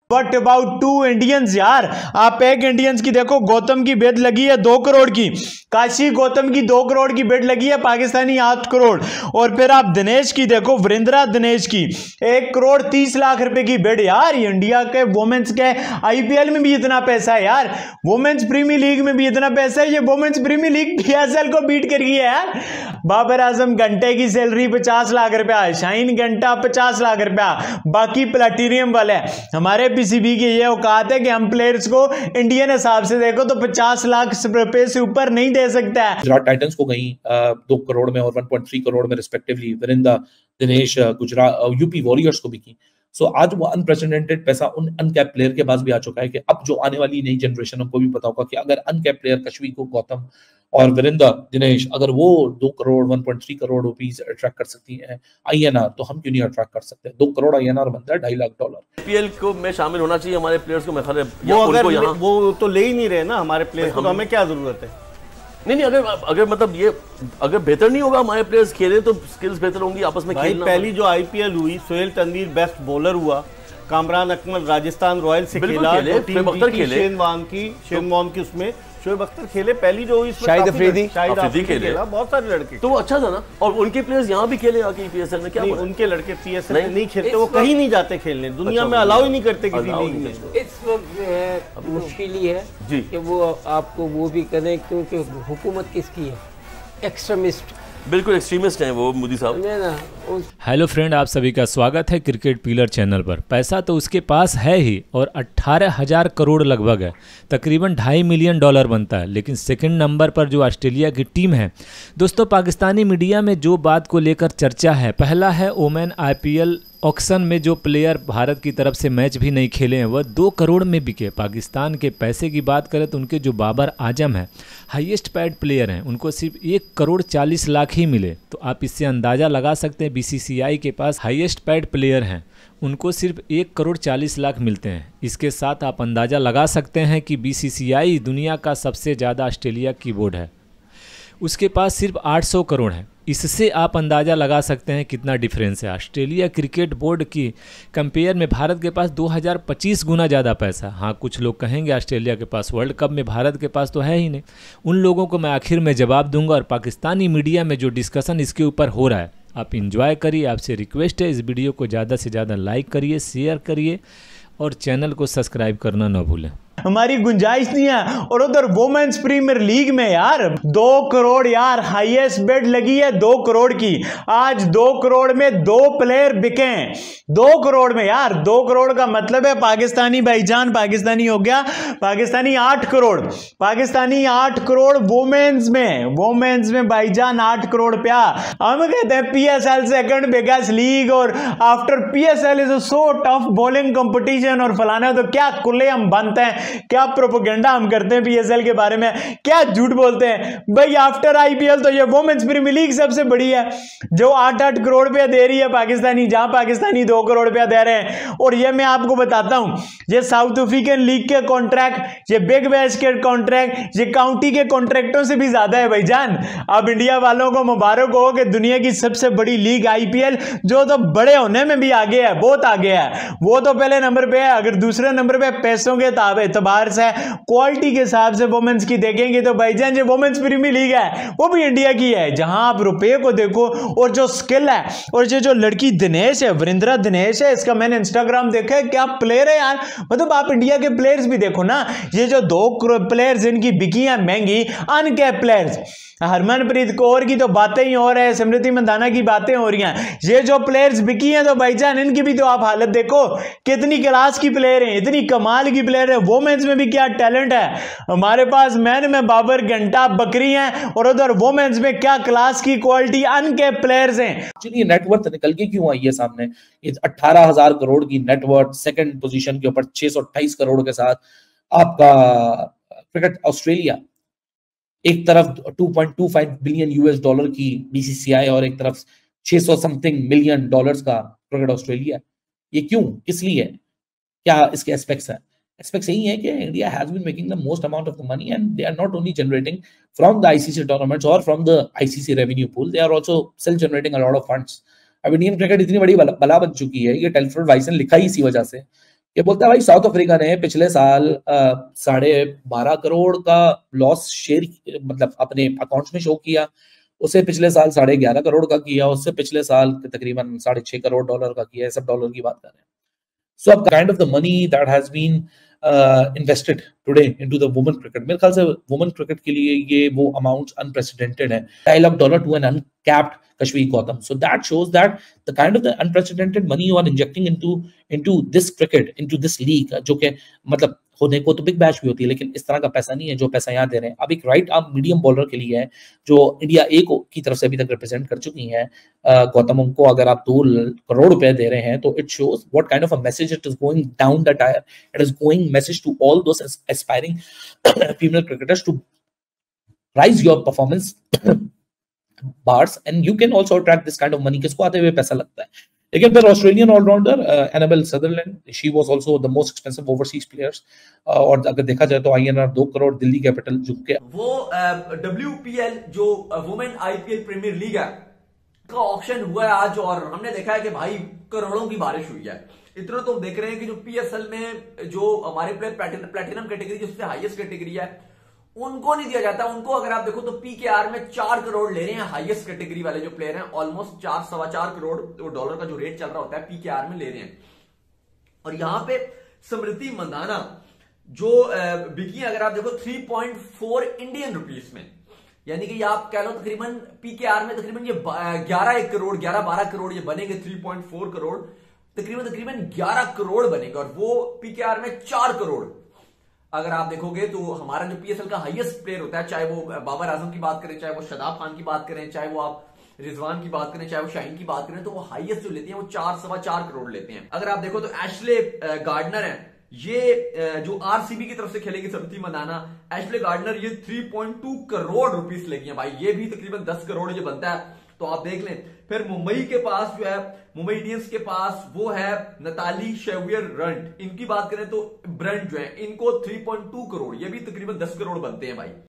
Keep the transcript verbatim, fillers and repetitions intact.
But about to Indians यार, आप एक इंडियंस की देखो, गौतम की बेट लगी है दो करोड़ की, काशी गौतम की दो करोड़ की बेट लगी है, पाकिस्तानी आठ करोड़। और फिर आप दिनेश की देखो, वीरेंद्रा दिनेश की एक करोड़ तीस लाख रुपए की बेट। यार इंडिया के वुमेन्स के आईपीएल में भी इतना पैसा है यार, वुमेन्स प्रीमियर लीग में भी इतना पैसा है, ये वुमेन्स प्रीमियर लीग पीएसएल को बीट कर गई है यार। बाबर आजम घंटे की सैलरी पचास लाख रुपया, शाहीन घंटा पचास लाख रुपया, बाकी प्लेटिनियम वाले हमारे पीसीबी की ये औकात है कि हम प्लेयर्स को इंडियन हिसाब से देखो तो पचास लाख रुपए से ऊपर नहीं दे सकता है। गुजरात टाइटंस को गई दो करोड़ में और वन पॉइंट थ्री करोड़ में respectively, Virendra Dinesh Gujarat UP warriors को भी की। सो so, आज वो अनप्रेसिडेंटेड पैसा उन अनकैप प्लेयर के पास भी आ चुका है कि अब जो आने वाली नई जनरेशन को भी पता होगा कि अगर अनकैप प्लेयर कश्मीर को गौतम और वीरेंद्र दिनेश अगर वो दो crore one point three crore rupees attract कर सकती हैं आईएनआर, तो हम क्यों नहीं अट्रैक्ट कर सकते। दो करोड़ आईएनआर बनता है ढाई लाख डॉलर। आईपीएल को में शामिल होना चाहिए हमारे प्लेयर्स को। मैं खैर वो अगर ले, वो तो ले ही नहीं रहे ना हमारे प्लेयर्स को, तो हमें क्या जरूरत है। नहीं नहीं, अगर अगर मतलब ये अगर बेहतर नहीं होगा हमारे प्लेयर्स खेले तो स्किल्स बेहतर होंगी आपस में खेलना। पहली जो आईपीएल हुई, सोहेल तनवीर बेस्ट बॉलर हुआ, कामरान अकमल राजस्थान रॉयल्स से खेला, शोएब अख्तर खेले, शेन वॉर्न की शेन वॉर्न की उसमें शोएब अख्तर खेले, पहली जो हुई शाहिद अफरीदी शाहिद अफरीदी खेले, बहुत सारे लड़के, तो वो अच्छा था ना। और उनके प्लेयर्स यहाँ भी खेले आके पीएसएल में, क्या नहीं, उनके लड़के पीएसएल में नहीं खेलते, वो कहीं नहीं जाते खेलने, दुनिया में अलाउ ही नहीं करते किसी लीग में। इस वक्त जो है मुश्किल ही है कि वो आपको वो भी करें, क्योंकि हुकूमत किसकी है, एक्सट्रीमिस्ट, बिल्कुल एक्सट्रीमिस्ट हैं वो मोदी साहब। हेलो फ्रेंड, आप सभी का स्वागत है क्रिकेट पिलर चैनल पर। पैसा तो उसके पास है ही और अट्ठारह हजार करोड़ लगभग है, तकरीबन ढाई मिलियन डॉलर बनता है। लेकिन सेकंड नंबर पर जो ऑस्ट्रेलिया की टीम है दोस्तों, पाकिस्तानी मीडिया में जो बात को लेकर चर्चा है, पहला है ओमेन आईपीएल ऑक्शन में जो प्लेयर भारत की तरफ से मैच भी नहीं खेले हैं वह दो करोड़ में बिके। पाकिस्तान के पैसे की बात करें तो उनके जो बाबर आजम हैं, हाईएस्ट पेड प्लेयर हैं, उनको सिर्फ एक करोड़ चालीस लाख ही मिले। तो आप इससे अंदाज़ा लगा सकते हैं बीसीसीआई के पास हाईएस्ट पेड प्लेयर हैं, उनको सिर्फ एक करोड़ चालीस लाख मिलते हैं। इसके साथ आप अंदाज़ा लगा सकते हैं कि बीसीसीआई दुनिया का सबसे ज़्यादा ऑस्ट्रेलिया की बोर्ड है, उसके पास सिर्फ आठ सौ करोड़ है। इससे आप अंदाज़ा लगा सकते हैं कितना डिफरेंस है। ऑस्ट्रेलिया क्रिकेट बोर्ड की कंपेयर में भारत के पास दो हज़ार पच्चीस गुना ज़्यादा पैसा। हाँ, कुछ लोग कहेंगे ऑस्ट्रेलिया के पास वर्ल्ड कप में भारत के पास तो है ही नहीं। उन लोगों को मैं आखिर में जवाब दूंगा। और पाकिस्तानी मीडिया में जो डिस्कशन इसके ऊपर हो रहा है आप इंजॉय करिए। आपसे रिक्वेस्ट है इस वीडियो को ज़्यादा से ज़्यादा लाइक करिए, शेयर करिए और चैनल को सब्सक्राइब करना न भूलें। हमारी गुंजाइश नहीं है। और उधर वुमेन्स प्रीमियर लीग में यार दो करोड़ यार हाईएस्ट बेट लगी है, दो करोड़ की। आज दो करोड़ में दो प्लेयर बिके हैं, दो करोड़ में यार। दो करोड़ का मतलब है पाकिस्तानी भाईजान, पाकिस्तानी हो गया, पाकिस्तानी आठ करोड़, पाकिस्तानी आठ करोड़ वुमेन्स में, वुमेन्स में भाईजान आठ करोड़ रुपया। हम कहते हैं पीएसएल सेकंड बिगेस्ट लीग और after PSL is a so tough bowling competition और फलाना। तो क्या कुल्ले हम बनते हैं, क्या प्रोपेगेंडा हम करते हैं पीएसएल के बारे में, क्या झूठ बोलते हैं भाई। आफ्टर आईपीएल तो ये वुमेन्स प्रीमियर लीग सबसे बड़ी है जो आठ आठ करोड़ रुपया दे रही है पाकिस्तानी, जहां पाकिस्तानी दो करोड़ रुपया दे रहे हैं। और ये मैं आपको बताता हूं, ये साउथ अफ्रीकन लीग के कॉन्ट्रैक्ट, ये बिग बैश के कॉन्ट्रैक्ट, ये काउंटी के कॉन्ट्रैक्टों से भी ज्यादा है भाईजान। अब इंडिया वालों को मुबारक हो कि दुनिया की सबसे बड़ी लीग आईपीएल, जो तो बड़े होने में भी आगे है, बहुत आगे है, वो तो पहले नंबर पे है। अगर दूसरे नंबर पे पैसों के ताबे बाहर से क्वालिटी के हिसाब से वुमेन्स की देखेंगे तो भाईजान जो वुमेन्स प्रीमियर लीग है वो भी इंडिया की है, जहां आप रुपए को देखो और जो स्किल है। और ये जो लड़की दिनेश है, वीरेंद्रा दिनेश है, इसका मैंने इंस्टाग्राम देखा है, क्या प्लेयर है यार। मतलब आप इंडिया के प्लेयर्स भी देखो ना, ये जो दो प्लेयर्स जिनकी बिकी है महंगी अनकैप प्लेयर्स, हरमनप्रीत कौर की तो बातें ही हो रही है, स्मृति मंदाना की बातें हो रही हैं। ये जो प्लेयर्स बिकी हैं तो भाईजान इनकी भी तो आप हालत देखो, कितनी क्लास की प्लेयर हैं, इतनी कमाल की प्लेयर है। वुमेन्स में भी क्या टैलेंट है हमारे पास, मैन में बाबर घंटा बकरी हैं, और उधर वुमेन्स में क्या क्लास की क्वालिटी अनकैप प्लेयर्स हैं। चलिए नेटवर्थ निकल के क्यों आई है सामने, अट्ठारह हजार करोड़ की नेटवर्थ सेकंड पोजीशन के ऊपर छह सौ अट्ठाईस करोड़ के साथ आपका क्रिकेट ऑस्ट्रेलिया, एक तरफ दो पॉइंट दो पाँच बिलियन यूएस डॉलर की बीसीसीआई और एक तरफ छह सौ समथिंग मिलियन डॉलर्स का क्रिकेट ऑस्ट्रेलिया। ये क्यों, किस लिए, क्या इसके एस्पेक्ट्स हैं? एस्पेक्ट्स यही है कि India has been making the most amount of the money and they are not only generating from the ICC tournaments और from the ICC revenue pool, they are also self generating a lot of funds. अब Indian cricket इतनी बड़ी बला बन चुकी है, ये Telford वाइसन लिखा ही इसी वजह से ये बोलता है भाई साउथ अफ्रीका ने पिछले साल साढ़े बारह करोड़ का लॉस शेयर मतलब अपने अकाउंट्स में शो किया, उसे पिछले साल साढ़े ग्यारह करोड़ का किया, उससे पिछले साल तकरीबन साढ़े छह करोड़ डॉलर का किया, सब डॉलर की बात कर रहे हैं। सो अब kind of the money that has been invested today into the women cricket, मेरे ख्याल से वुमेन क्रिकेट के लिए ये वो अमाउंट्स अनप्रेसिडेंटेड है, ढाई lakh dollar to an uncapped Kashmir Gautam. So that shows that the kind of the unprecedented money you are injecting into into this cricket, into this league, जो कि मतलब होने को तो बिग बैश भी होती है, लेकिन इस तरह का पैसा नहीं है जो पैसा यहाँ दे रहे हैं। अब एक राइट आर्म मीडियम बॉलर के लिए है जो इंडिया ए को की तरफ से अभी तक रिप्रेजेंट कर चुकी है गौतम, उनको अगर आप दो करोड़ रुपए दे रहे हैं तो it shows what kind of a message it is going down the tier. It is going message to all those aspiring female cricketers to rise your performance bars and you can also attract this kind of money। किसको आते हुए पैसा लगता है। लेकिन फिर Australian allrounder Annabel Sutherland, she was also the most expensive overseas players, और अगर देखा जाए तो आईएनआर दो करोड़ दिल्ली कैपिटल जो के वो डब्ल्यूपीएल जो वुमेन आईपीएल प्रीमियर लीग है का ऑक्शन हुआ है आज, और हमने देखा है कि भाई करोड़ों की बारिश हुई है। इतना तो हम देख रहे हैं कि जो पीएसएल में जो हमारे प्लेयर प्लेटिनम कैटेगरी जो सबसे हाईएस्ट कैटेगरी है उनको नहीं दिया जाता। उनको अगर आप देखो तो पीकेआर में चार करोड़ ले रहे हैं हाईएस्ट कैटेगरी वाले जो प्लेयर हैं, ऑलमोस्ट चार सवा चार करोड़ डॉलर का जो रेट चल रहा होता है पीकेआर में ले रहे हैं। और यहां पे स्मृति मंदाना जो बिकी अगर आप देखो three point four Indian rupees में, यानी कि आप कह लो तकरीबन पीकेआर में तकरीबन ये ग्यारह एक करोड़ ग्यारह बारह करोड़ ये बनेंगे, थ्री पॉइंट फोर करोड़ तकरीबन तकरीबन ग्यारह करोड़ बनेगा, और वो पीकेआर में चार करोड़। अगर आप देखोगे तो हमारा जो पीएसएल का हाईएस्ट प्लेयर होता है, चाहे वो बाबर आजम की बात करें, चाहे वो शादाब खान की बात करें, चाहे वो आप रिजवान की बात करें, चाहे वो शाहीन की बात करें, तो वो हाईएस्ट जो लेते हैं वो चार सवा चार करोड़ लेते हैं। अगर आप देखो तो एशले गार्डनर है, ये जो आरसीबी की तरफ से खेलेगी स्मृति मंदाना, एशले गार्डनर ये three point two crore rupees लेगी है भाई, ये भी तकरीबन दस करोड़ ये बनता है, तो आप देख लें। फिर मुंबई के पास जो है मुंबई इंडियंस के पास वो है नताली शेवियर रंट, इनकी बात करें तो ब्रंट जो है इनको थ्री पॉइंट टू करोड़, ये भी तकरीबन दस करोड़ बनते हैं भाई।